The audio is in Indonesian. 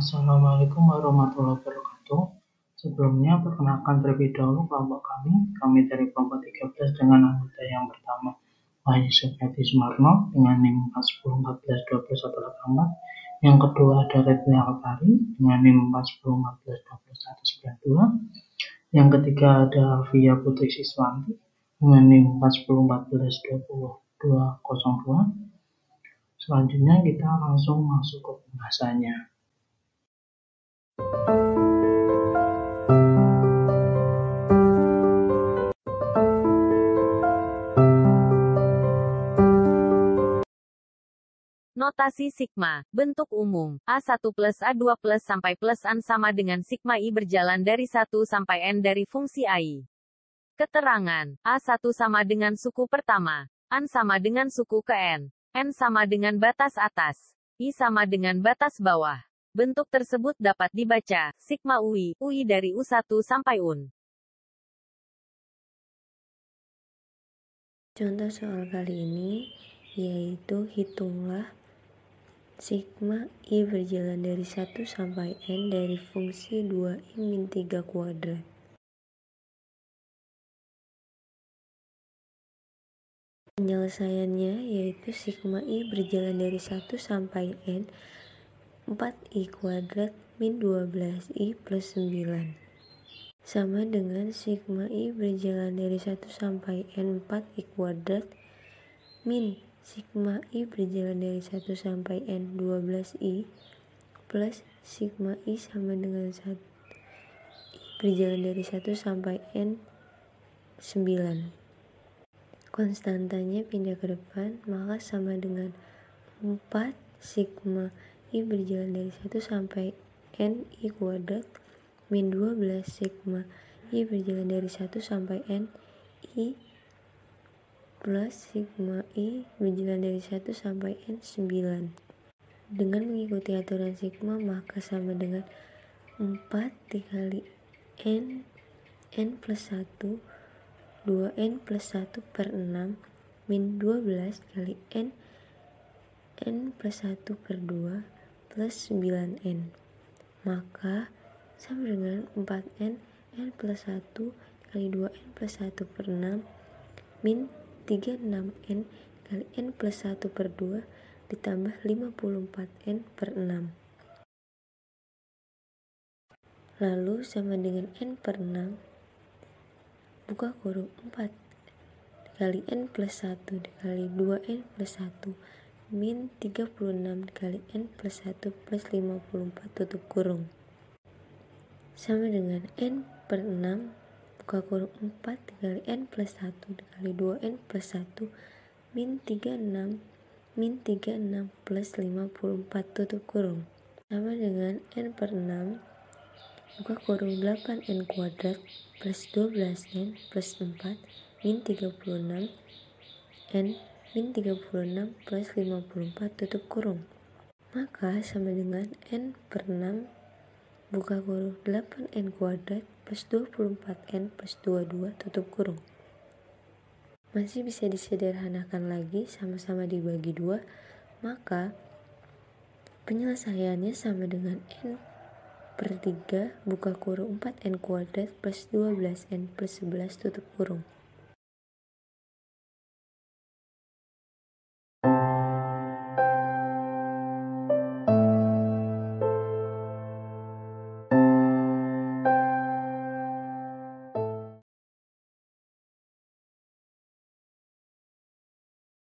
Assalamualaikum warahmatullahi wabarakatuh. Sebelumnya, perkenalkan terlebih dahulu kelompok kami. Kami dari kelompok 13 dengan anggota yang pertama, Wahyu Supriyadi Sumarno dengan NIM 40142184. Yang kedua ada Redmi Alpari dengan NIM 40142192. Yang ketiga ada Alvia Putri Siswanti dengan NIM 40142202. Selanjutnya kita langsung masuk ke pembahasannya. Notasi sigma, bentuk umum, A1 plus A2 plus sampai plus An sama dengan sigma I berjalan dari 1 sampai N dari fungsi AI. Keterangan, A1 sama dengan suku pertama, An sama dengan suku ke N sama dengan batas atas, I sama dengan batas bawah. Bentuk tersebut dapat dibaca, sigma UI dari U1 sampai UN. Contoh soal kali ini yaitu hitunglah sigma I berjalan dari 1 sampai N dari fungsi 2I min 3 kuadrat. Penyelesaiannya yaitu sigma I berjalan dari 1 sampai N 4I kuadrat min 12I plus 9 sama dengan sigma I berjalan dari 1 sampai N 4I kuadrat min sigma I berjalan dari 1 sampai N 12I plus sigma I sama dengan 1 I berjalan dari 1 sampai N 9. Konstantanya pindah ke depan, maka sama dengan 4 sigma I berjalan dari 1 sampai N I kuadrat min 12 sigma I berjalan dari 1 sampai N I plus sigma I berjalan dari 1 sampai N 9. Dengan mengikuti aturan sigma, maka sama dengan 4 dikali N plus 1 2N plus 1 per 6 min 12 kali N plus 1 per 2 plus 9N. Maka sama dengan 4N plus 1 kali 2N plus 1 per 6 min 36N kali N plus 1 per 2 ditambah 54N per 6. Lalu sama dengan N per 6 buka kurung 4 dikali N plus 1 dikali 2N plus 1 min 36 dikali N plus 1 plus 54 tutup kurung sama dengan N per 6 buka kurung 4 dikali N plus 1 dikali 2N plus 1 min 36 plus 54 tutup kurung sama dengan N per 6 buka kurung 8N kuadrat plus 12N plus 4 min 36 N min 36 plus 54 tutup kurung. Maka sama dengan N per 6 buka kurung 8N kuadrat plus 24N plus 22 tutup kurung. Masih bisa disederhanakan lagi, sama-sama dibagi 2, maka penyelesaiannya sama dengan N per 3 buka kurung 4N kuadrat plus 12N plus 11 tutup kurung.